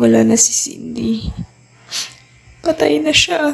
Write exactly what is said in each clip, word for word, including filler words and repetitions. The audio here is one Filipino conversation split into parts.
wala na si Cindy. Patay na siya.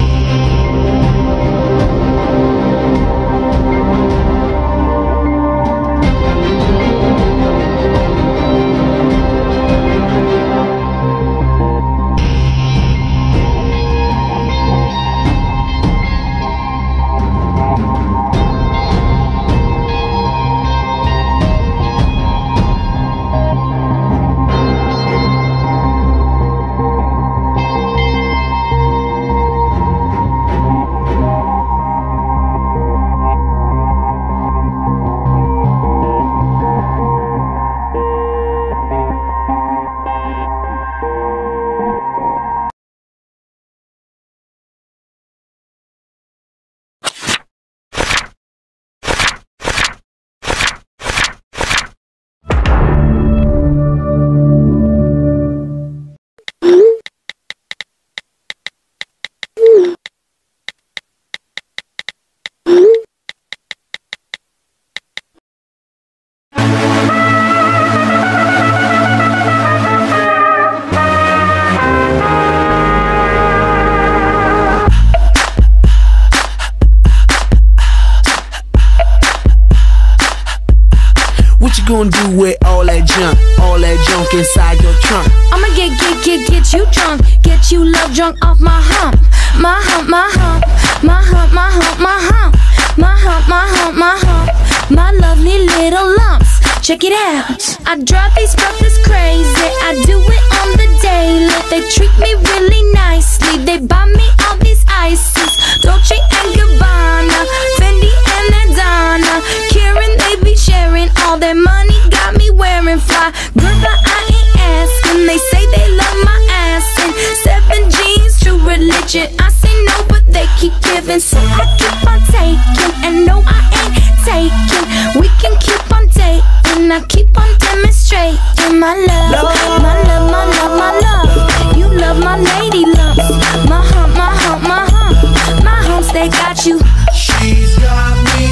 What you gonna do with all that junk, all that junk inside your trunk? I'ma get, get, get, get you drunk, get you love drunk off my hump, my hump, my hump, my hump, my hump, my hump, my hump, my hump, my hump, my lovely little lumps. Check it out. I drive these brothers crazy. I do it on the daily. They treat me really nicely. They buy me all these ices, Dolce and Gabbana, Fendi and Adana. Karen, they be sharing all their money. Got me wearing fly. Girl, but I ain't asking. They say they love my ass and seven jeans, true religion. I say no, but they keep giving, so I keep on taking. And no, I ain't taking. We can keep on dating. I keep on demonstrating my love, my love, my love, my love. You love my lady lumps, my hump, my hump, my hump, my humps, they got you. She's got me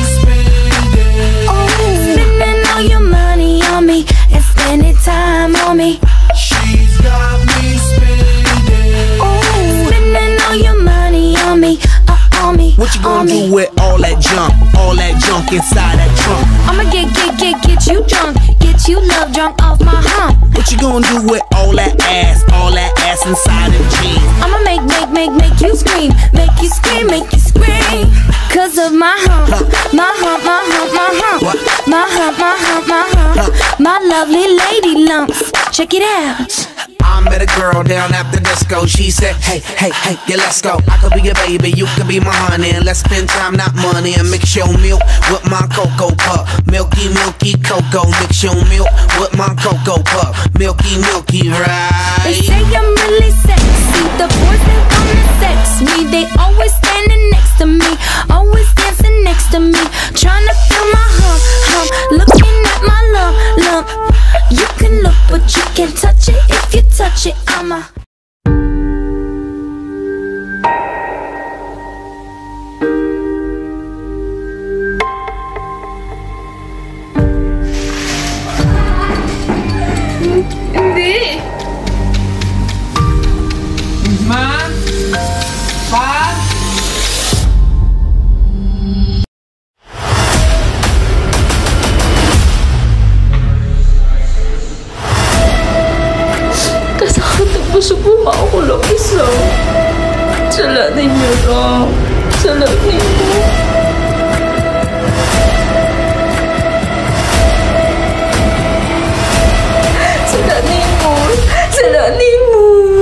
spending, oh, spending all your money on me and spending time on me. She's got me spending, oh, spending all your money on me, uh, on me. What you gonna do with all that junk, all that junk inside that trunk? I'ma get, get, get, get you drunk, get you love drunk off my hump. What you gonna do with all that ass, all that ass inside them jeans? I'ma make, make, make, make you scream, make you scream, make you scream. Cause of my hump, my hump, my hump, my hump, What? my hump, my hump, my hump, my lovely lady lumps. Check it out. I met a girl down at the disco. She said, hey, hey, hey, yeah, let's go. I could be your baby, you could be my honey, and let's spend time, not money. And mix your milk with my cocoa pup. Milky, milky cocoa. Mix your milk with my cocoa pup. Milky, milky, right? They say I'm really sexy. The boys that wanna sex me, they always standing next to me, always dancing next to me, trying to feel my hump, hump, looking at my lump, lump. You can look, but you can't touch it. If you touch it, I'ma. Hindi. Ma? Pa? Kasakit ang puso ko, ako lang isa. Salatin niyo lang. Salatin mo. Salatin mo. Salatin mo.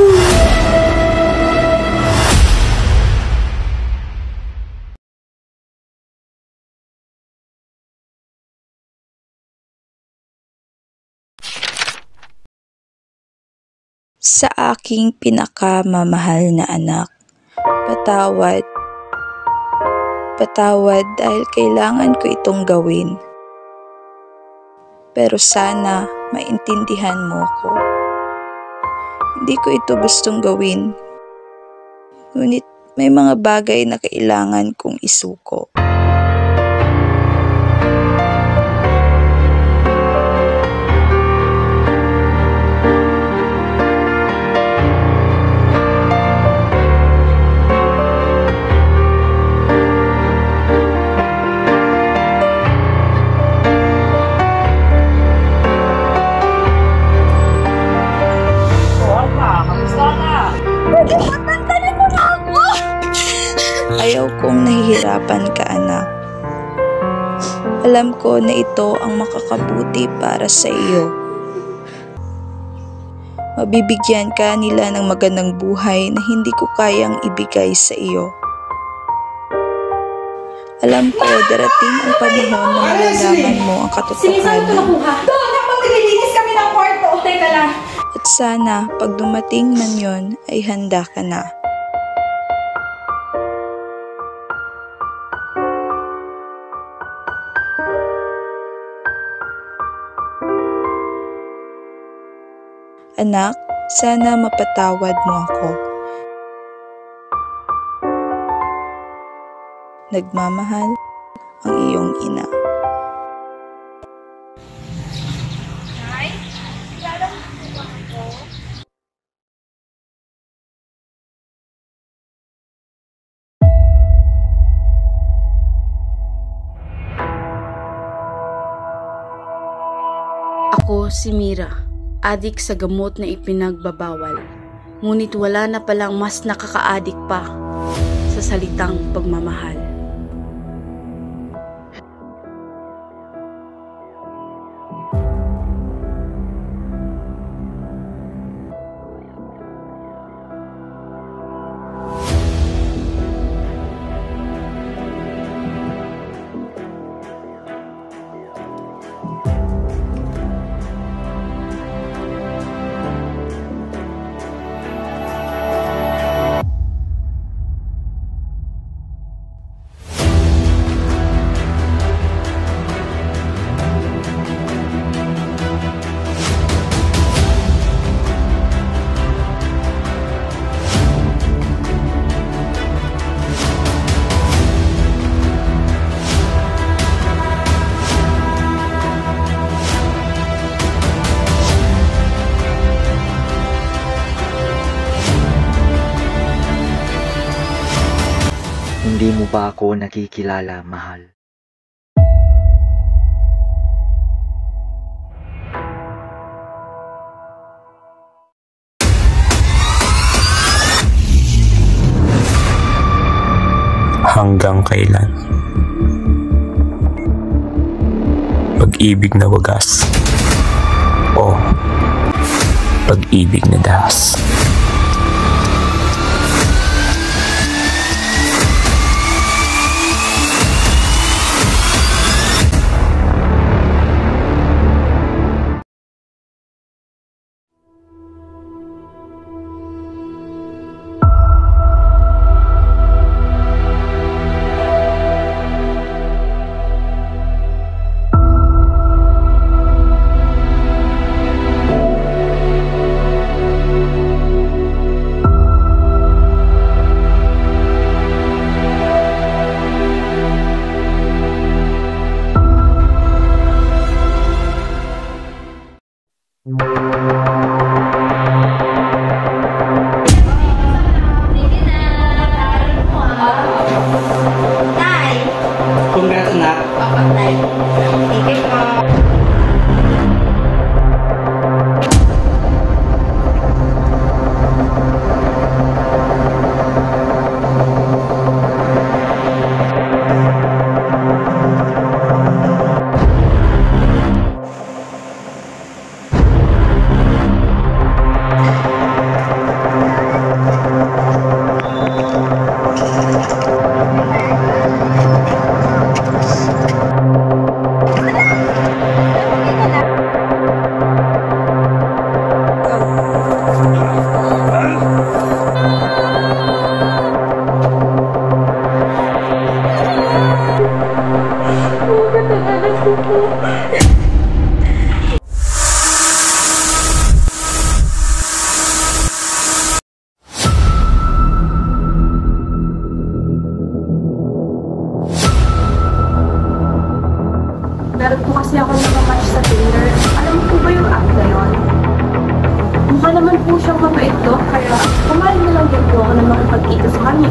Sa aking pinakamamahal na anak, patawad. Patawad dahil kailangan ko itong gawin. Pero sana maintindihan mo ko. Hindi ko ito gustong gawin. Ngunit may mga bagay na kailangan kong isuko. Alam ko na ito ang makakabuti para sa iyo. Mabibigyan ka nila ng magandang buhay na hindi ko kayang ibigay sa iyo. Alam ko darating ang panahon na malalaman mo ang katotohanan. Doon na maglilinis kami ng kwarto. Teka lang. At sana pag dumating man yon ay handa ka na. Anak, sana mapatawad mo ako. Nagmamahal ang iyong ina. Ako si Mira, adik sa gamot na ipinagbabawal. Ngunit wala na palang mas nakaka-adik pa sa salitang pagmamahal. Hindi mo ba ako nakikilala, mahal? Hanggang kailan? Pag-ibig na wagas o pag-ibig na dahas? Congrats, anak. Thank you po. Meron po kasi ako nakamatch sa Tinder. Alam po ba yung app na yun? Mukha naman po siyang mabait to, kaya kumain na lang din po ako na makipagkita sa kanya.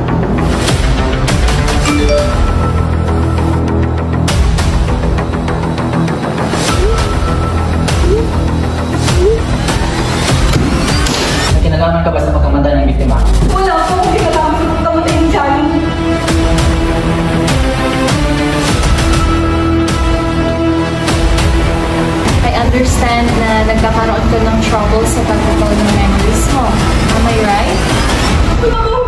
May kinalaman ka ba sa pagkamatay ng biktima? Wala po kung kinalaman sa pagkamatay ni Johnny. nagkakaroon ka ng trouble sa pag-recall ng memories mo. Am I right?